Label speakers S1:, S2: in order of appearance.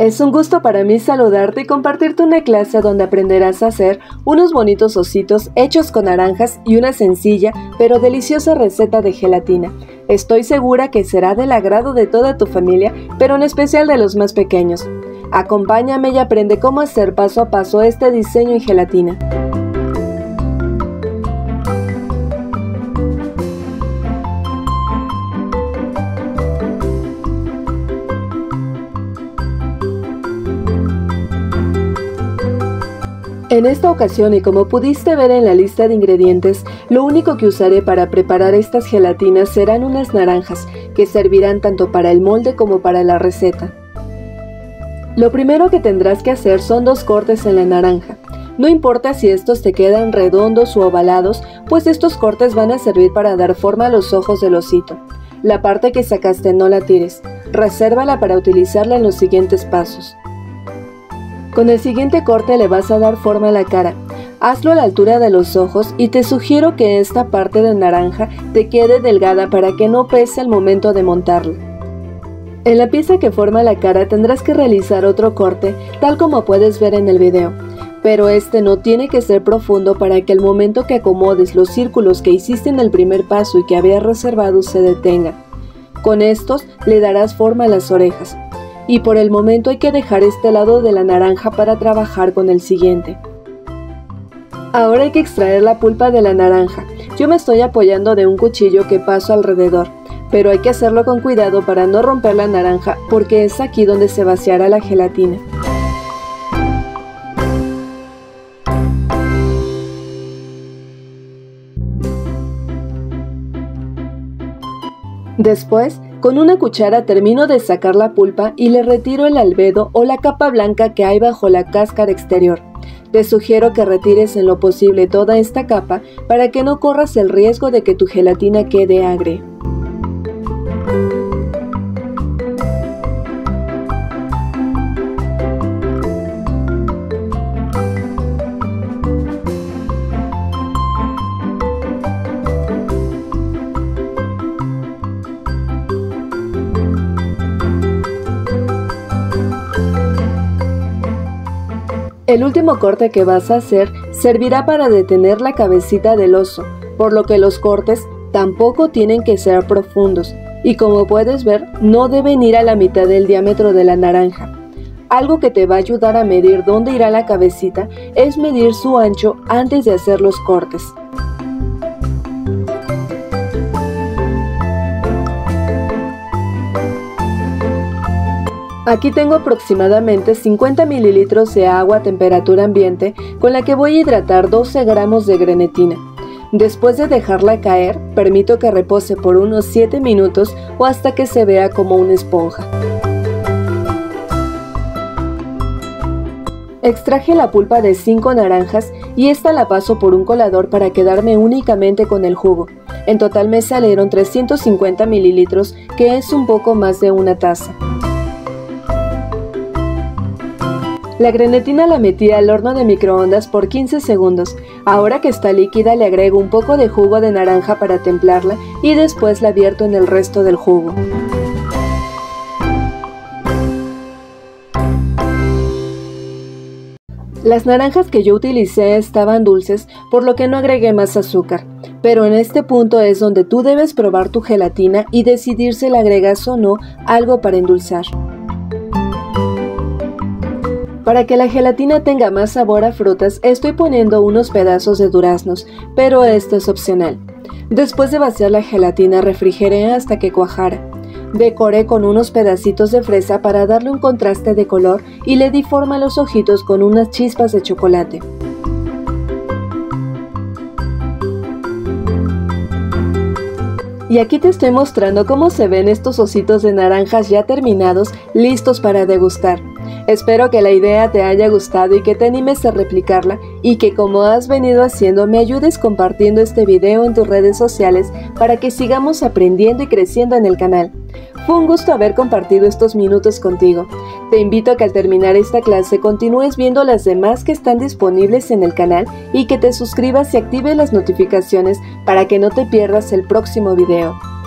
S1: Es un gusto para mí saludarte y compartirte una clase donde aprenderás a hacer unos bonitos ositos hechos con naranjas y una sencilla pero deliciosa receta de gelatina. Estoy segura que será del agrado de toda tu familia, pero en especial de los más pequeños. Acompáñame y aprende cómo hacer paso a paso este diseño en gelatina. En esta ocasión, y como pudiste ver en la lista de ingredientes, lo único que usaré para preparar estas gelatinas serán unas naranjas, que servirán tanto para el molde como para la receta. Lo primero que tendrás que hacer son 2 cortes en la naranja. No importa si estos te quedan redondos u ovalados, pues estos cortes van a servir para dar forma a los ojos del osito. La parte que sacaste no la tires, resérvala para utilizarla en los siguientes pasos. Con el siguiente corte le vas a dar forma a la cara. Hazlo a la altura de los ojos y te sugiero que esta parte de naranja te quede delgada para que no pese al momento de montarla. En la pieza que forma la cara tendrás que realizar otro corte, tal como puedes ver en el video. Pero este no tiene que ser profundo para que al momento que acomodes los círculos que hiciste en el primer paso y que habías reservado se detengan. Con estos le darás forma a las orejas. Y por el momento hay que dejar este lado de la naranja para trabajar con el siguiente. Ahora hay que extraer la pulpa de la naranja. Yo me estoy apoyando de un cuchillo que paso alrededor, pero hay que hacerlo con cuidado para no romper la naranja porque es aquí donde se vaciará la gelatina. Después, con una cuchara termino de sacar la pulpa y le retiro el albedo o la capa blanca que hay bajo la cáscara exterior. Te sugiero que retires en lo posible toda esta capa para que no corras el riesgo de que tu gelatina quede agria. El último corte que vas a hacer servirá para detener la cabecita del oso, por lo que los cortes tampoco tienen que ser profundos y como puedes ver no deben ir a la mitad del diámetro de la naranja. Algo que te va a ayudar a medir dónde irá la cabecita es medir su ancho antes de hacer los cortes. Aquí tengo aproximadamente 50 mililitros de agua a temperatura ambiente con la que voy a hidratar 12 gramos de grenetina. Después de dejarla caer, permito que repose por unos 7 minutos o hasta que se vea como una esponja. Extraje la pulpa de 5 naranjas y esta la paso por un colador para quedarme únicamente con el jugo. En total me salieron 350 mililitros, que es un poco más de una taza. La grenetina la metí al horno de microondas por 15 segundos. Ahora que está líquida le agrego un poco de jugo de naranja para templarla y después la vierto en el resto del jugo. Las naranjas que yo utilicé estaban dulces, por lo que no agregué más azúcar. Pero en este punto es donde tú debes probar tu gelatina y decidir si le agregas o no algo para endulzar. Para que la gelatina tenga más sabor a frutas, estoy poniendo unos pedazos de duraznos, pero esto es opcional. Después de vaciar la gelatina, refrigeré hasta que cuajara. Decoré con unos pedacitos de fresa para darle un contraste de color y le di forma a los ojitos con unas chispas de chocolate. Y aquí te estoy mostrando cómo se ven estos ositos de naranjas ya terminados, listos para degustar. Espero que la idea te haya gustado y que te animes a replicarla y que como has venido haciendo me ayudes compartiendo este video en tus redes sociales para que sigamos aprendiendo y creciendo en el canal. Fue un gusto haber compartido estos minutos contigo. Te invito a que al terminar esta clase continúes viendo las demás que están disponibles en el canal y que te suscribas y actives las notificaciones para que no te pierdas el próximo video.